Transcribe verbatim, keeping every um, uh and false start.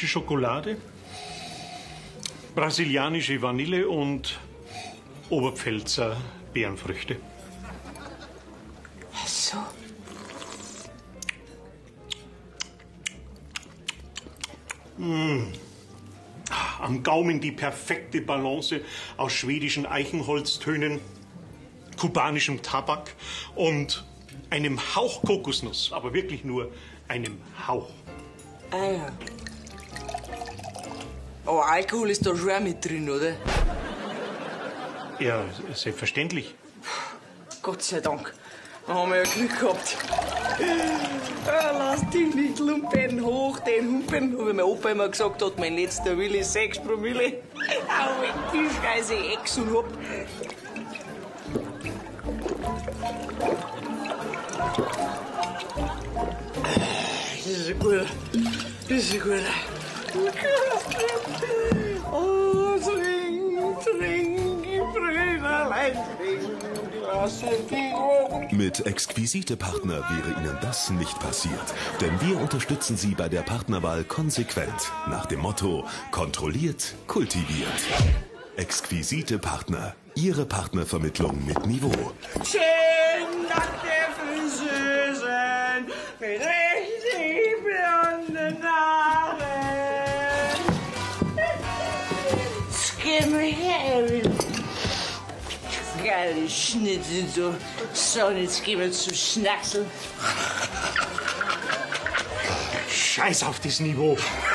italienische Schokolade, brasilianische Vanille und Oberpfälzer Beerenfrüchte. Ach so. Mmh. Am Gaumen die perfekte Balance aus schwedischen Eichenholztönen, kubanischem Tabak und einem Hauch Kokosnuss, aber wirklich nur einem Hauch. Ah ja. Aber Alkohol ist da schon auch mit drin, oder? Ja, selbstverständlich. Gott sei Dank. Da haben wir ja Glück gehabt. Ah, lass dich nicht lumpen, hoch den Humpen. Wie mein Opa immer gesagt hat, mein letzter Wille sechs Promille. Au, ich die Scheiße Ex und hab. Das ist ein guter. Das ist ein guter. Oh, trink, trink, Brüderlein, trink. Mit Exquisite Partner wäre Ihnen das nicht passiert. Denn wir unterstützen Sie bei der Partnerwahl konsequent. Nach dem Motto: kontrolliert, kultiviert. Exquisite Partner. Ihre Partnervermittlung mit Niveau. Zehn nackte Friseusen mit richtig blonden Haaren. Jetzt gehen wir her. Geile Schnitte, so. So, und jetzt gehen wir zum Schnacksel. Scheiß auf das Niveau.